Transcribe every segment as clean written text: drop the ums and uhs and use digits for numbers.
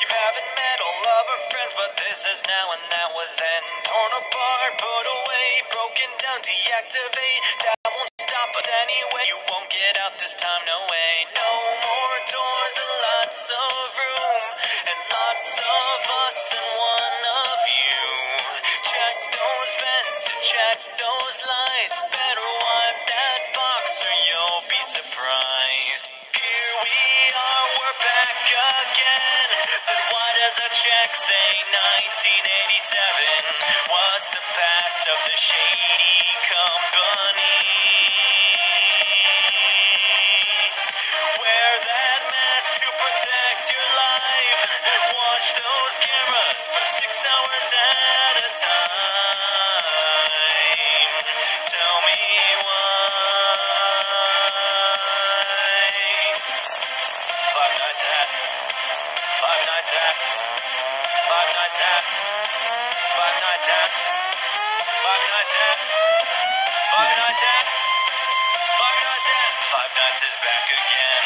You haven't met all of her friends, but this is now and that was then. Torn apart, put away, broken down, deactivate. That won't stop us anyway. You won't get out this time, no way. No more doors and lots of room, and lots of us and one of you. Check those vents and check those lights. Better wipe that box or you'll be surprised. Here we are, we're back again. Then why does a check say 1987? What's the past of the shady company? Wear that mask to protect your life. Watch those cameras for 6 hours at a time. Tell me why. Five Nights at, Five Nights at, Five Nights at, Five Nights at, Five Nights at, Five Nights at, Five Nights at, Five Nights is back again.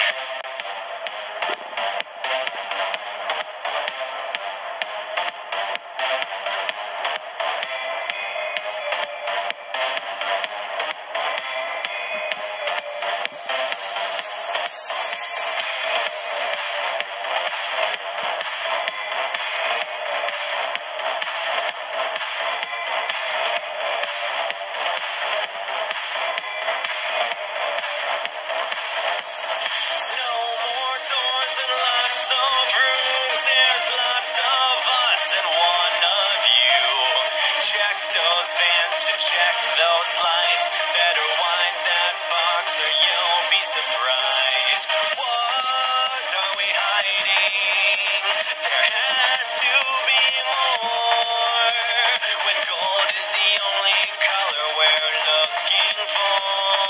No more doors and lots of rooms. There's lots of us and one of you. Check those vents and check those lights. Better wind that box or you'll be surprised. What are we hiding? There has to be more. When gold is the only color we're looking for.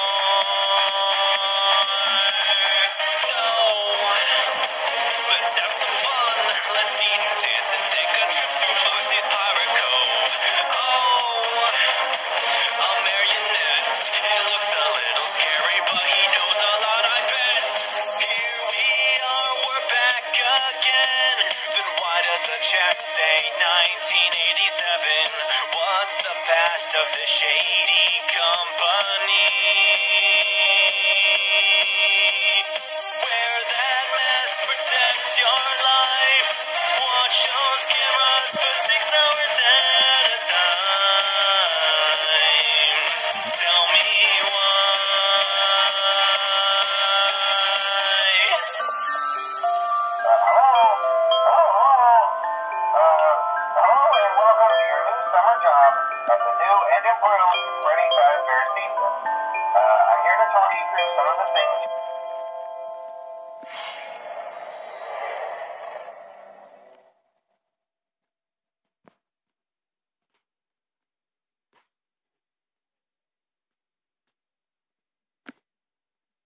Let's have some fun. Let's eat and dance and take a trip to Foxy's Pirate Cove. Oh, a marionette. It looks a little scary, but he knows a lot, I bet. Here we are, we're back again. Then why does a check say 1987? What's the past of the shady company? Wear that mask, protect your life. Watch those cameras for 6 hours at a time. Tell me why. Hello and welcome to your new summer job at the new and improved Freddy Fazbear's Pizza. I'm here to talk you through some of the things